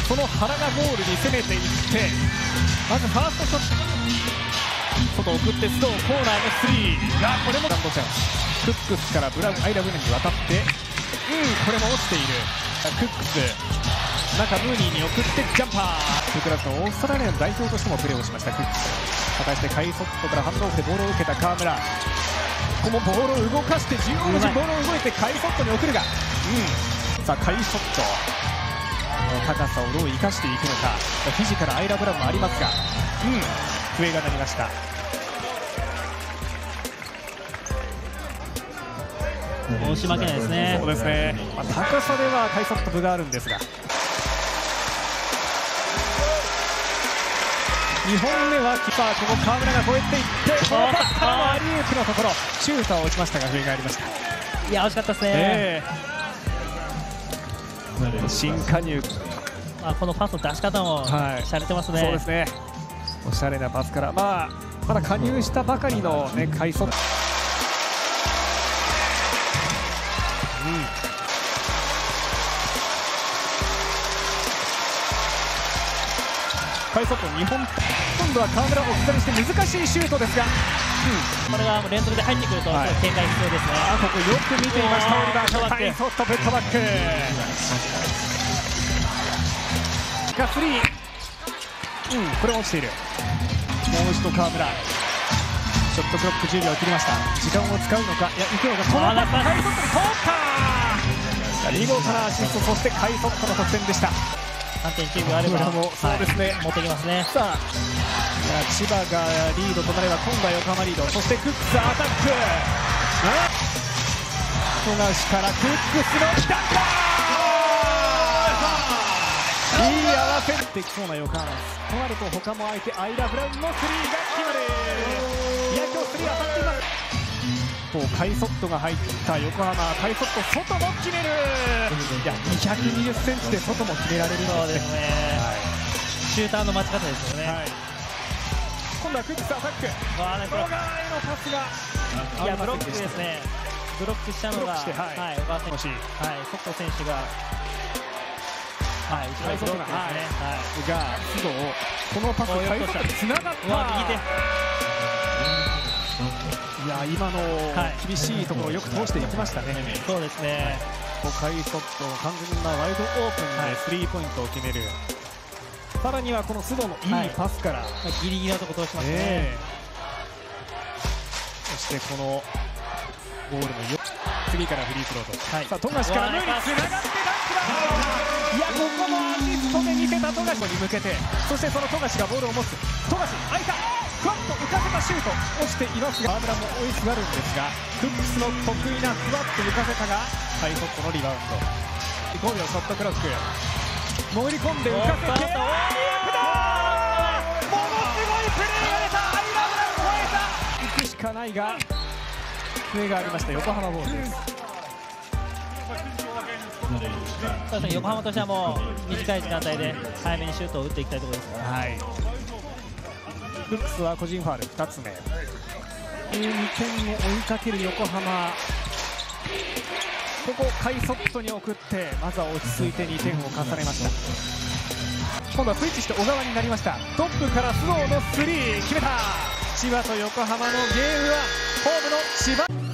その原がゴールに攻めていって、まずファーストショット、外送って須藤コーナーのスリーが、これもランドチャンス。クックスからブラウンアイラブネに渡って、これも落ちている。クックス中ムーニーに送ってジャンパー。トゥクラスのオーストラリアの代表としてもプレーをしましたクックス。果たしてカイソットからハンドオフでボールを受けた河村、ここもボールを動かして縦横無尽ボールを動いてカイソットに送るが、さあカイソットの高さをどう生かしていくのか。フィジカルアイラブラウンもありますが、笛が鳴りました。 押し負けないですね。 そうですね、高さではカイソット分があるんですが、2本目はキーパー、ここ河村が越えていって、このパスからのアリウープのところシューターを打ちましたが笛がありました。 いや惜しかったですね、 新加入、 このパスの出し方もしゃれてますね。 そうですね、おしゃれなパスから、まだ加入したばかりの、カイソット、カイソット2本、今度は河村を置き去りして難しいシュートですが、 これが連続で入ってくると警戒必要ですね。 ここよく見ていましたオリバー。カイソットプットバックがスリー、これ落ちている。もう一度河村、ショットクロック10秒を切りました。時間を使うのか、いや行くのか、このパスカイソットに通った。見事なアシスト、そしてカイソットの得点でした。 3.9 秒あればそうですね、 持ってきますね。 さあ、千葉がリードとなれば今度は横浜リード、そしてクックスアタック、富樫からクックスのダンカー、いい合わせてきそうな横浜となると、他も相手アイラ・ブラウンのスリーが決まる。いや今日スリー当たっています。カイソットが入った横浜、カイソット外も決める。いや220センチで外も決められる。 そうですね、シューターの待ち方ですよね。 今度はクックスアタック、小川へのパスが、 いやブロックですね、ブロックしたのが小川選手、ソット選手がカイソットが須藤、このパスカイソットにつながった。いや今の厳しいところをよく通していきましたね。 そうですね、 カイソットの完全なワイドオープンでスリーポイントを決める。さらにはこの須藤のいいパスからギリギリのところ通しますね。 そしてこのゴールの次からフリースローと、さあ富樫からムーにつながってダンクだ。いやここもアシストで見せた富樫に向けて、そしてその富樫がボールを持つ。富樫空いた、ふわっと浮かせたシュート落ちていますが、河村も追いすがるんですが、クックスの得意なふわっと浮かせたがカイソットのリバウンド。5秒ショットクロック、潜り込んで浮かせて、ものすごいプレーが出た。アイラブラウンを超えた。行くしかないが笛がありました。横浜ボールです。 横浜としてはもう短い時間帯で早めにシュートを打っていきたいところですから、 クックスは個人ファウル2つ目。2点を追いかける横浜、ここカイソットに送ってまずは落ち着いて2点を重ねました。今度はスイッチして小川になりました。トップから須藤のスリー決めた。千葉と横浜のゲームはホームの千葉。